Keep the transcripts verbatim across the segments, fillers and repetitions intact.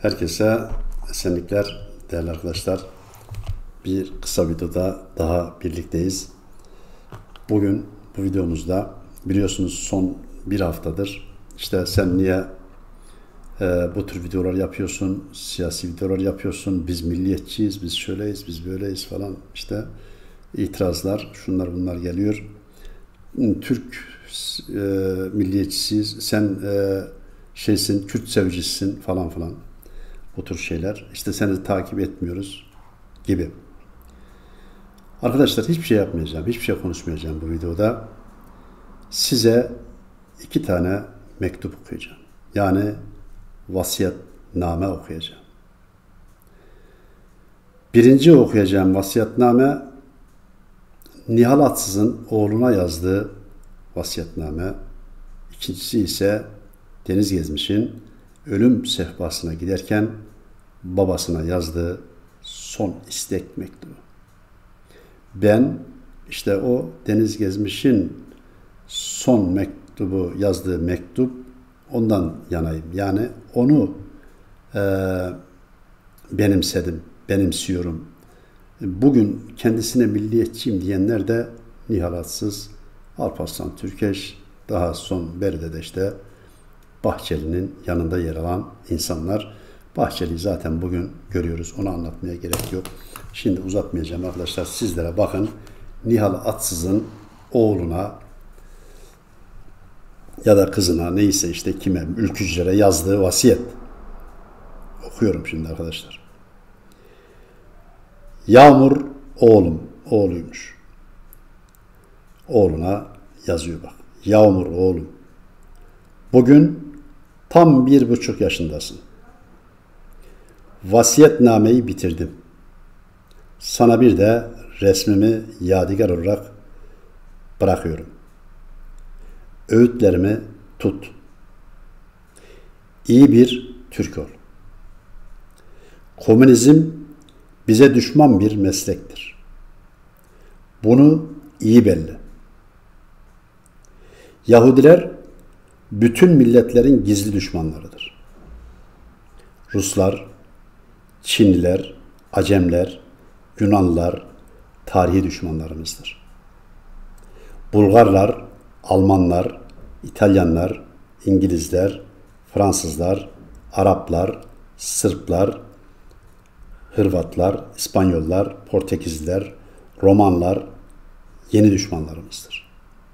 Herkese esenlikler değerli arkadaşlar. Bir kısa videoda daha birlikteyiz. Bugün bu videomuzda biliyorsunuz son bir haftadır işte sen niye e, bu tür videolar yapıyorsun, siyasi videolar yapıyorsun, biz milliyetçiyiz, biz şöyleyiz, biz böyleyiz falan işte itirazlar, şunlar bunlar geliyor. Türk e, milliyetçisiyiz, sen e, şeysin, Kürt sevicisisin falan falan. Bu tür şeyler. İşte seni takip etmiyoruz gibi. Arkadaşlar hiçbir şey yapmayacağım. Hiçbir şey konuşmayacağım bu videoda. Size iki tane mektup okuyacağım. Yani vasiyetname okuyacağım. Birinci okuyacağım vasiyetname Nihal Atsız'ın oğluna yazdığı vasiyetname. İkincisi ise Deniz Gezmiş'in ölüm sehpasına giderken babasına yazdığı son istek mektubu. Ben işte o Deniz Gezmiş'in son mektubu yazdığı mektup ondan yanayım. Yani onu e, benimsedim, benimsiyorum. Bugün kendisine milliyetçiyim diyenler de Nihal Atsız, Alparslan Türkeş, daha son beride de işte Bahçeli'nin yanında yer alan insanlar. Bahçeli'yi zaten bugün görüyoruz. Onu anlatmaya gerek yok. Şimdi uzatmayacağım arkadaşlar. Sizlere bakın. Nihal Atsız'ın oğluna ya da kızına neyse işte kime, ülkücülere yazdığı vasiyet. Okuyorum şimdi arkadaşlar. Yağmur oğlum, oğluymuş. Oğluna yazıyor bak. Yağmur oğlum. Bugün tam bir buçuk yaşındasın. Vasiyetnameyi bitirdim. Sana bir de resmimi yadigar olarak bırakıyorum. Öğütlerimi tut. İyi bir Türk ol. Komünizm bize düşman bir meslektir. Bunu iyi belli. Yahudiler bütün milletlerin gizli düşmanlarıdır. Ruslar, Çinliler, Acemler, Yunanlılar tarihi düşmanlarımızdır. Bulgarlar, Almanlar, İtalyanlar, İngilizler, Fransızlar, Araplar, Sırplar, Hırvatlar, İspanyollar, Portekizliler, Romanlar yeni düşmanlarımızdır.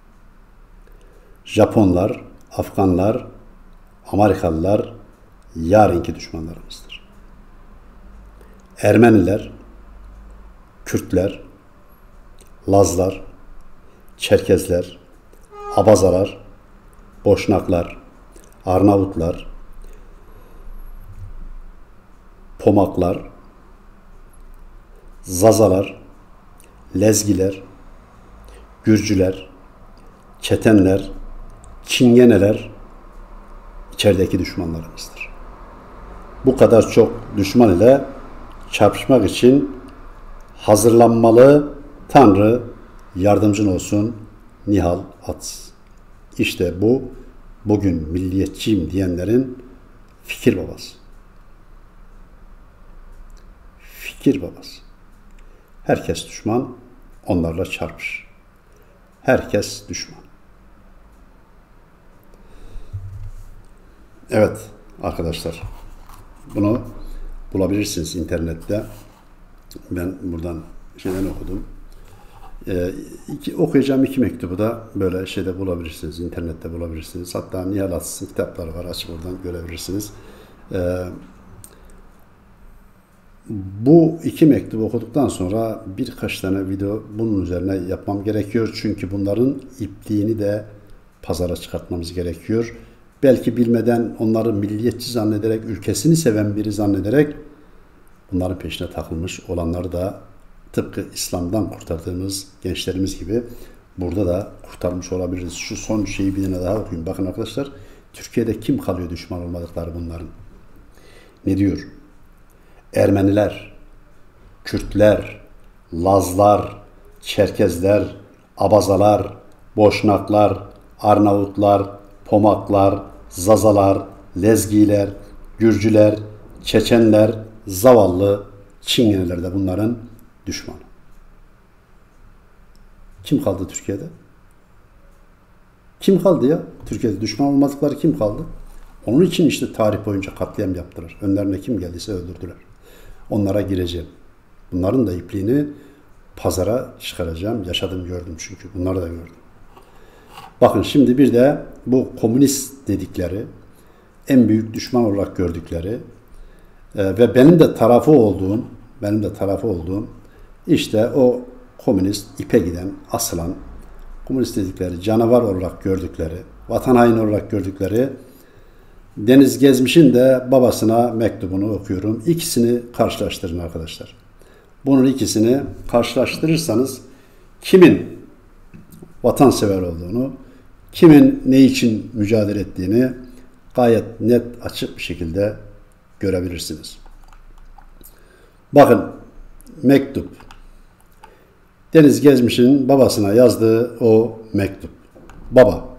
Japonlar, Afganlar, Amerikalılar yarınki düşmanlarımızdır. Ermeniler, Kürtler, Lazlar, Çerkezler, Abazalar, Boşnaklar, Arnavutlar, Pomaklar, Zazalar, Lezgiler, Gürcüler, Çetenler, Çingeneler içerideki düşmanlarımızdır. Bu kadar çok düşman ile çarpışmak için hazırlanmalı. Tanrı yardımcın olsun Nihal Atsız. İşte bu bugün milliyetçiyim diyenlerin fikir babası. Fikir babası. Herkes düşman, onlarla çarpış. Herkes düşman. Evet arkadaşlar, bunu bulabilirsiniz internette. Ben buradan şeyden okudum. Ee, iki, okuyacağım iki mektubu da böyle şeyde bulabilirsiniz, internette bulabilirsiniz. Hatta Nihal Atsız'ın kitapları var, açıp oradan görebilirsiniz. Ee, bu iki mektubu okuduktan sonra birkaç tane video bunun üzerine yapmam gerekiyor. Çünkü bunların ipliğini de pazara çıkartmamız gerekiyor. Belki bilmeden onları milliyetçi zannederek, ülkesini seven biri zannederek bunların peşine takılmış olanları da tıpkı İslam'dan kurtardığımız gençlerimiz gibi burada da kurtarmış olabiliriz. Şu son şeyi bir tane daha okuyayım. Bakın arkadaşlar, Türkiye'de kim kalıyor düşman olmadıkları bunların? Ne diyor? Ermeniler, Kürtler, Lazlar, Çerkezler, Abazalar, Boşnaklar, Arnavutlar, Pomaklar, Zazalar, Lezgiler, Gürcüler, Çeçenler, zavallı Çingeneler de bunların düşmanı. Kim kaldı Türkiye'de? Kim kaldı ya? Türkiye'de düşman olmadıkları kim kaldı? Onun için işte tarih boyunca katliam yaptılar. Önlerine kim geldiyse öldürdüler. Onlara gireceğim. Bunların da ipliğini pazara çıkaracağım. Yaşadım, gördüm çünkü. Bunları da gördüm. Bakın şimdi bir de bu komünist dedikleri, en büyük düşman olarak gördükleri e, ve benim de tarafı olduğum, benim de tarafı olduğum işte o komünist, ipe giden, asılan, komünist dedikleri, canavar olarak gördükleri, vatan haini olarak gördükleri Deniz Gezmiş'in de babasına mektubunu okuyorum. İkisini karşılaştırın arkadaşlar. Bunun ikisini karşılaştırırsanız kimin vatansever olduğunu, kimin ne için mücadele ettiğini gayet net, açık bir şekilde görebilirsiniz. Bakın mektup. Deniz Gezmiş'in babasına yazdığı o mektup. Baba,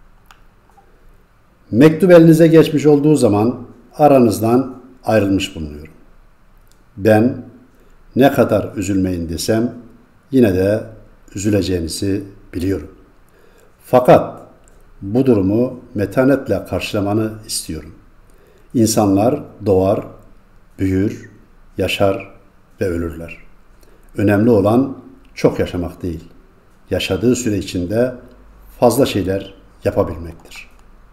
mektup elinize geçmiş olduğu zaman aranızdan ayrılmış bulunuyorum. Ben ne kadar üzülmeyin desem yine de üzüleceğinizi biliyorum. Fakat bu durumu metanetle karşılamanı istiyorum. İnsanlar doğar, büyür, yaşar ve ölürler. Önemli olan çok yaşamak değil, yaşadığı süre içinde fazla şeyler yapabilmektir.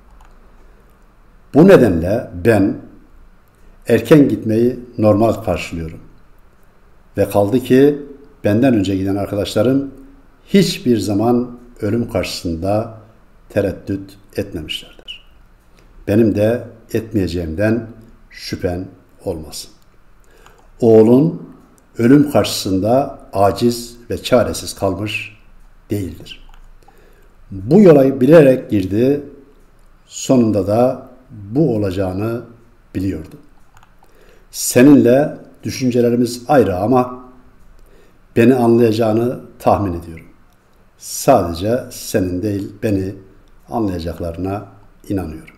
Bu nedenle ben erken gitmeyi normal karşılıyorum. Ve kaldı ki benden önce giden arkadaşlarım hiçbir zaman ölüm karşısında tereddüt etmemişlerdir. Benim de etmeyeceğimden şüphen olmasın. Oğlun ölüm karşısında aciz ve çaresiz kalmış değildir. Bu yola bilerek girdi, sonunda da bu olacağını biliyordu. Seninle düşüncelerimiz ayrı ama beni anlayacağını tahmin ediyorum. Sadece senin değil, beni anlayacaklarına inanıyorum.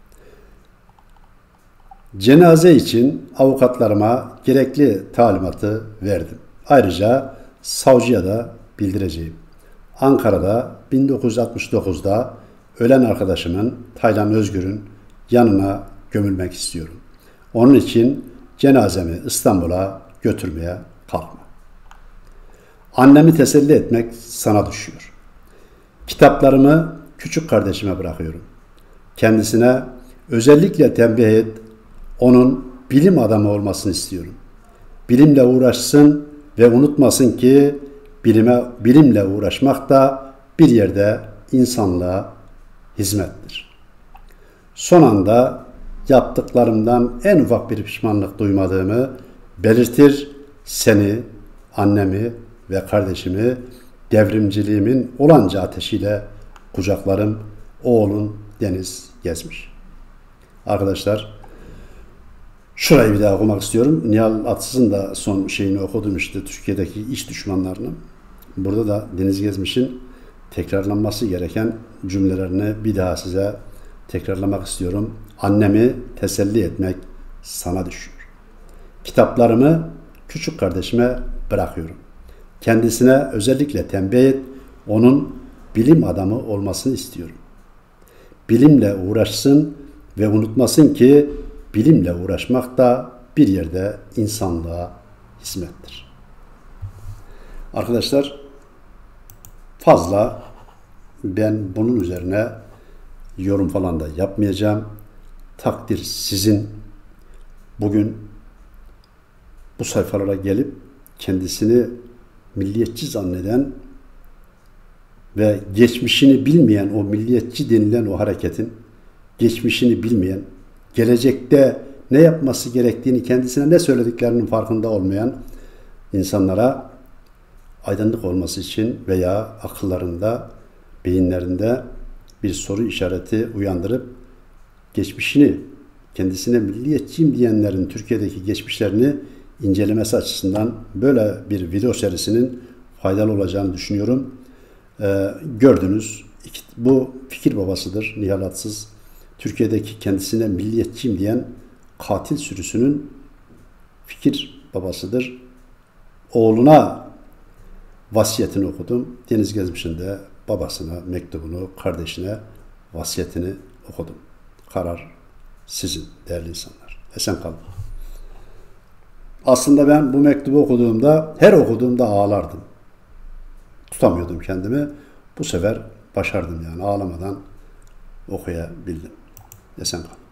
Cenaze için avukatlarıma gerekli talimatı verdim. Ayrıca savcıya da bildireceğim. Ankara'da bin dokuz yüz altmış dokuzda ölen arkadaşımın Taylan Özgür'ün yanına gömülmek istiyorum. Onun için cenazemi İstanbul'a götürmeye kalkma. Annemi teselli etmek sana düşüyor. Kitaplarımı küçük kardeşime bırakıyorum. Kendisine özellikle tembih et, onun bilim adamı olmasını istiyorum. Bilimle uğraşsın ve unutmasın ki bilime, bilimle uğraşmak da bir yerde insanlığa hizmettir. Son anda yaptıklarımdan en ufak bir pişmanlık duymadığımı belirtir, seni, annemi ve kardeşimi devrimciliğimin olanca ateşiyle kucaklarım. Oğlun Deniz Gezmiş. Arkadaşlar, şurayı bir daha okumak istiyorum. Nihal Atsız'ın da son şeyini okudum işte, Türkiye'deki iç düşmanlarını. Burada da Deniz Gezmiş'in tekrarlanması gereken cümlelerini bir daha size tekrarlamak istiyorum. Annemi teselli etmek sana düşüyor. Kitaplarımı küçük kardeşime bırakıyorum. Kendisine özellikle tembih et, onun bilim adamı olmasını istiyorum. Bilimle uğraşsın ve unutmasın ki bilimle uğraşmak da bir yerde insanlığa hizmettir. Arkadaşlar, fazla ben bunun üzerine yorum falan da yapmayacağım. Takdir sizin. Bugün bu sayfalara gelip kendisini milliyetçi zanneden ve geçmişini bilmeyen, o milliyetçi denilen o hareketin geçmişini bilmeyen, gelecekte ne yapması gerektiğini, kendisine ne söylediklerinin farkında olmayan insanlara aydınlık olması için veya akıllarında, beyinlerinde bir soru işareti uyandırıp geçmişini, kendisine milliyetçiyim diyenlerin Türkiye'deki geçmişlerini incelemesi açısından böyle bir video serisinin faydalı olacağını düşünüyorum. Ee, gördünüz, bu fikir babasıdır Nihal Atsız. Türkiye'deki kendisine milliyetçiyim diyen katil sürüsünün fikir babasıdır. Oğluna vasiyetini okudum. Deniz Gezmiş'in de babasına mektubunu, kardeşine vasiyetini okudum. Karar sizin değerli insanlar. Esen kalın. Aslında ben bu mektubu okuduğumda, her okuduğumda ağlardım. Tutamıyordum kendimi. Bu sefer başardım yani ağlamadan okuyabildim. Esen kalın.